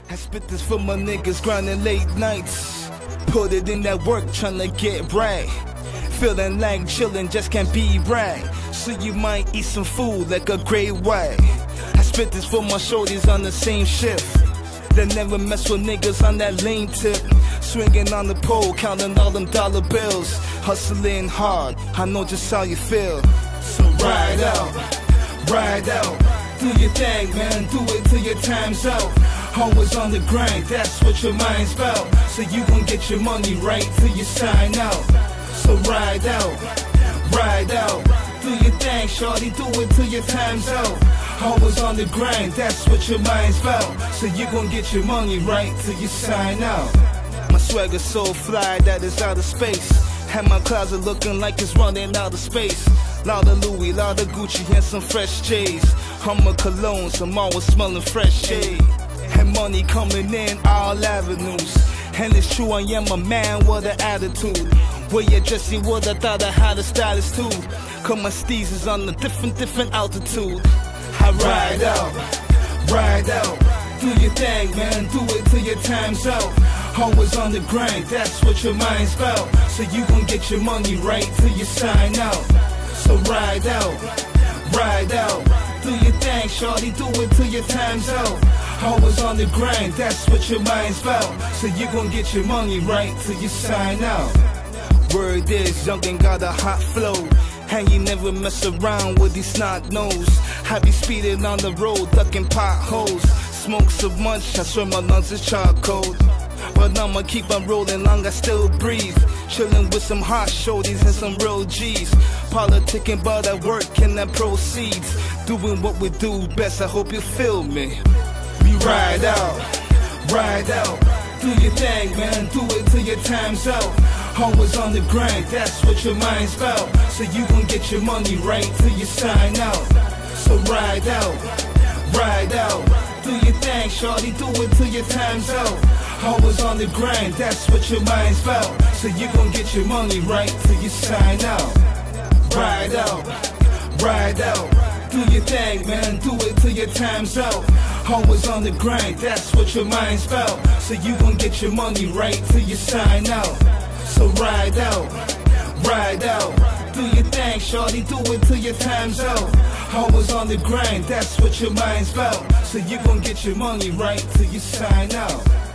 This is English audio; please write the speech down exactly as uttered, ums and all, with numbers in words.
I spit this for my niggas grinding late nights. Put it in that work tryna get right. Feeling like chillin' just can't be right. So you might eat some food like a great white. I spit this for my shorties on the same shift. They never mess with niggas on that lane tip. Swinging on the pole, counting all them dollar bills. Hustling hard, I know just how you feel. So ride out, ride out. Do your thing, man, do it till your time's out. Always on the grind, that's what your mind's about. So you gon' get your money right till you sign out. So ride out, ride out. Do your thing, shorty, do it till your time's out. Always on the grind, that's what your mind's about. So you gon' get your money right till you sign out. My swagger's so fly that it's out of space. Had my closet looking like it's running out of space. Lot of Louis, lot of Gucci, and some fresh J's. I'm a cologne, so I'm always smelling fresh shade. And money coming in all avenues. And it's true, I am a man with an attitude. Where you Jesse would I thought I had a stylist too. Cause my steez is on a different, different altitude. I ride out, ride out. Do your thing, man, do it till your time's out. Always on the grind, that's what your mind's about. So you gon' get your money right till you sign out. So ride out, ride out. Do your thing, shorty, do it till your time's out. Always on the grind, that's what your mind's about. So you gon' get your money right till you sign out. Word is, Youngin got a hot flow. And you never mess around with these snot nose. I be speeding on the road, ducking potholes. Smoke so much, I swear my lungs is charcoal. But I'ma keep on rolling long, I still breathe. Chillin' with some hot shorties and some real G's. Politicking, but I work and I proceeds. Doing what we do best, I hope you feel me. We ride out, ride out. Do your thing, man, do it till your time's out. Always on the grind, that's what your mind's about. So you gon' get your money right till you sign out. So ride out, ride out. Do your thing, shorty, do it till your time's out. Always on the grind, that's what your mind's about. So you gon' get your money right till you sign out. Ride out, ride out. Do your thing, man, do it till your time's out. Always on the grind, that's what your mind's about. So you gon' get your money right till you sign out. So ride out, ride out. Do your thing, shorty, do it till your time's out. Always on the grind, that's what your mind's about. So you gon' get your money right till you sign out.